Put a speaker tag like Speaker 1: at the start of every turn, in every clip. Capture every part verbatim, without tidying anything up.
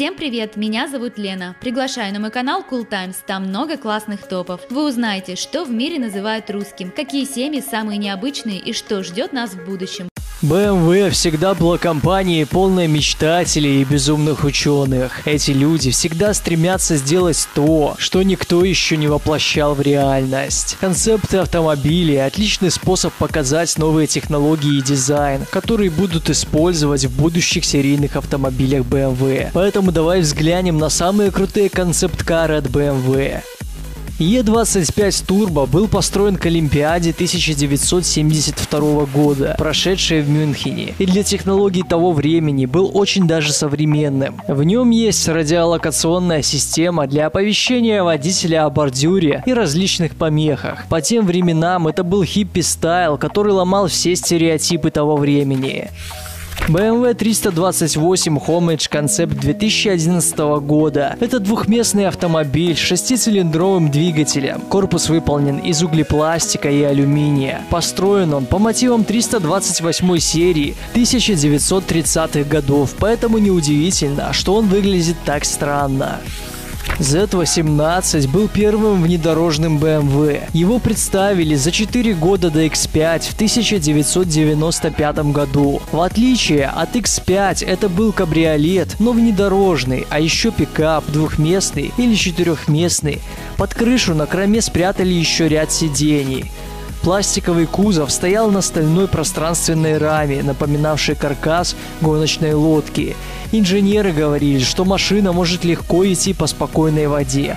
Speaker 1: Всем привет, меня зовут Лена. Приглашаю на мой канал Cool Times, там много классных топов. Вы узнаете, что в мире называют русским, какие семьи самые необычные и что ждет нас в будущем.
Speaker 2: бэ эм вэ всегда была компанией, полной мечтателей и безумных ученых. Эти люди всегда стремятся сделать то, что никто еще не воплощал в реальность. Концепты автомобилей – отличный способ показать новые технологии и дизайн, которые будут использовать в будущих серийных автомобилях бэ эм вэ. Поэтому давай взглянем на самые крутые концепт-кары от бэ эм вэ. и двадцать пять Turbo был построен к Олимпиаде тысяча девятьсот семьдесят второго года, прошедшей в Мюнхене, и для технологий того времени был очень даже современным. В нем есть радиолокационная система для оповещения водителя о бордюре и различных помехах. По тем временам это был хиппи-стайл, который ломал все стереотипы того времени. бэ эм вэ триста двадцать восемь Homage Concept две тысячи одиннадцатого года. Это двухместный автомобиль с шестицилиндровым двигателем. Корпус выполнен из углепластика и алюминия. Построен он по мотивам триста двадцать восьмой серии тысяча девятьсот тридцатых годов, поэтому неудивительно, что он выглядит так странно. зет восемнадцать был первым внедорожным бэ эм вэ. Его представили за четыре года до икс пять в тысяча девятьсот девяносто пятом году. В отличие от икс пять, это был кабриолет, но внедорожный, а еще пикап двухместный или четырехместный. Под крышу на корме спрятали еще ряд сидений. Пластиковый кузов стоял на стальной пространственной раме, напоминавшей каркас гоночной лодки. Инженеры говорили, что машина может легко идти по спокойной воде.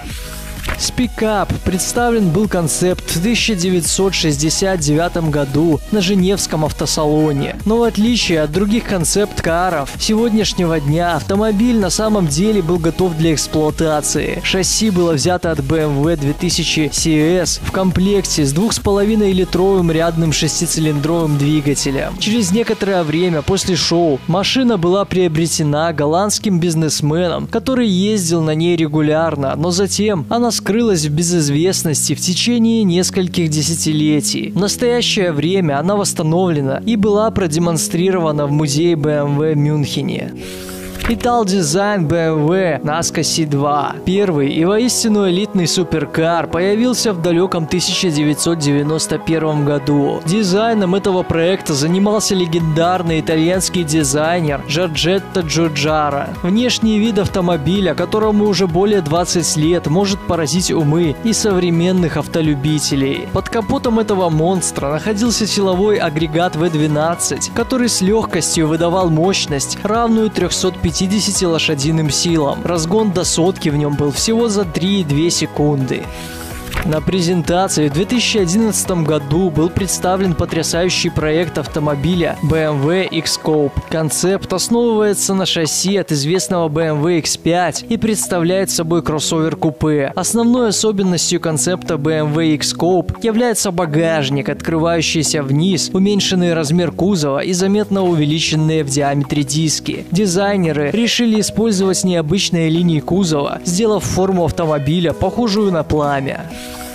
Speaker 2: С пикап представлен был концепт в тысяча девятьсот шестьдесят девятом году на Женевском автосалоне. Но в отличие от других концепт-каров сегодняшнего дня, автомобиль на самом деле был готов для эксплуатации. Шасси было взято от бэ эм вэ две тысячи си эс в комплекте с двух с половиной литровым рядным шестицилиндровым двигателем. Через некоторое время после шоу машина была приобретена голландским бизнесменом, который ездил на ней регулярно, но затем она скрылась в безызвестности в течение нескольких десятилетий. В настоящее время она восстановлена и была продемонстрирована в музее бэ эм вэ в Мюнхене. Итал-дизайн бэ эм вэ наска си два. Первый и воистину элитный суперкар появился в далеком тысяча девятьсот девяносто первом году. Дизайном этого проекта занимался легендарный итальянский дизайнер Джорджетто Джорджара. Внешний вид автомобиля, которому уже более двадцати лет, может поразить умы и современных автолюбителей. Под капотом этого монстра находился силовой агрегат вэ двенадцать, который с легкостью выдавал мощность, равную трёхсот пятидесяти лошадиным силам. Разгон до сотки в нем был всего за три и две секунды. На презентации в две тысячи одиннадцатом году был представлен потрясающий проект автомобиля бэ эм вэ X-Coupe. Концепт основывается на шасси от известного бэ эм вэ икс пять и представляет собой кроссовер-купе. Основной особенностью концепта бэ эм вэ X-Coupe является багажник, открывающийся вниз, уменьшенный размер кузова и заметно увеличенные в диаметре диски. Дизайнеры решили использовать необычные линии кузова, сделав форму автомобиля похожую на пламя.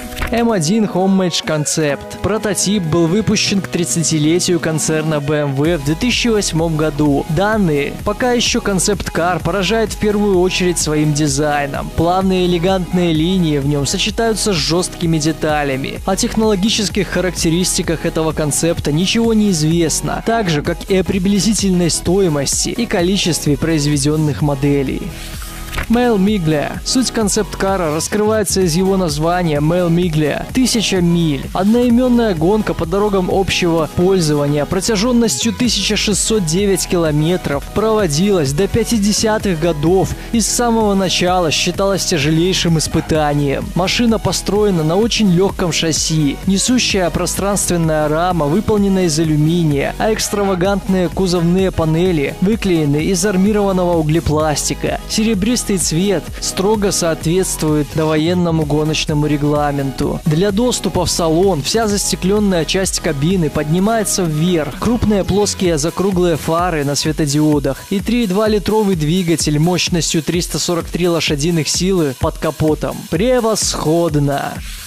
Speaker 2: эм один Homage Concept. Прототип был выпущен к тридцатилетию концерна бэ эм вэ в две тысячи восьмом году. Данный, пока еще концепт-кар, поражает в первую очередь своим дизайном. Плавные элегантные линии в нем сочетаются с жесткими деталями. О технологических характеристиках этого концепта ничего не известно, так же, как и о приблизительной стоимости и количестве произведенных моделей. Mille Miglia. Суть концепт-кара раскрывается из его названия Mille Miglia – тысяча миль. Одноименная гонка по дорогам общего пользования протяженностью тысяча шестьсот девять километров проводилась до пятидесятых годов и с самого начала считалась тяжелейшим испытанием. Машина построена на очень легком шасси. Несущая пространственная рама выполнена из алюминия, а экстравагантные кузовные панели выклеены из армированного углепластика. Серебристый цвет строго соответствует довоенному гоночному регламенту. Для доступа в салон вся застекленная часть кабины поднимается вверх. Крупные плоские закруглые фары на светодиодах и три и два литровый двигатель мощностью триста сорок три лошадиных силы под капотом. Превосходно!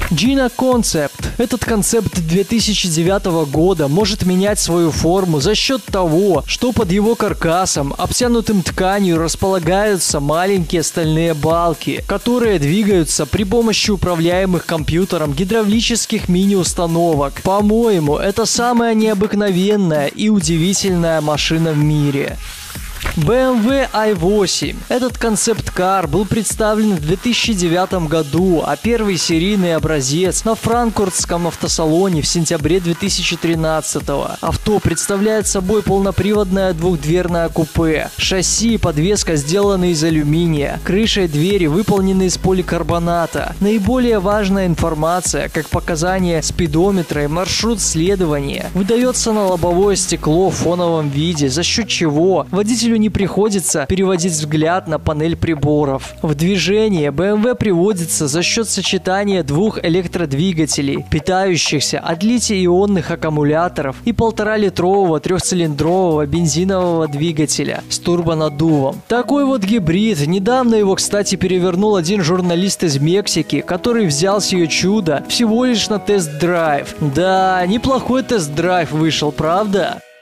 Speaker 2: Gina Concept. Этот концепт две тысячи девятого года может менять свою форму за счет того, что под его каркасом, обтянутым тканью, располагаются маленькие стальные балки, которые двигаются при помощи управляемых компьютером гидравлических мини-установок. По-моему, это самая необыкновенная и удивительная машина в мире. бэ эм вэ ай восемь. Этот концепт-кар был представлен в две тысячи девятом году, а первый серийный образец на франкфуртском автосалоне в сентябре две тысячи тринадцатого. Авто представляет собой полноприводное двухдверное купе. Шасси и подвеска сделаны из алюминия. Крыша и двери выполнены из поликарбоната. Наиболее важная информация, как показания спидометра и маршрут следования, выдается на лобовое стекло в фоновом виде, за счет чего водителю не приходится переводить взгляд на панель приборов. В движение бэ эм вэ приводится за счет сочетания двух электродвигателей, питающихся от литий-ионных аккумуляторов, и полуторалитрового трехцилиндрового бензинового двигателя с турбонаддувом. Такой вот гибрид. Недавно его, кстати, перевернул один журналист из Мексики, который взял сие чудо всего лишь на тест-драйв. Да, неплохой тест-драйв вышел, правда?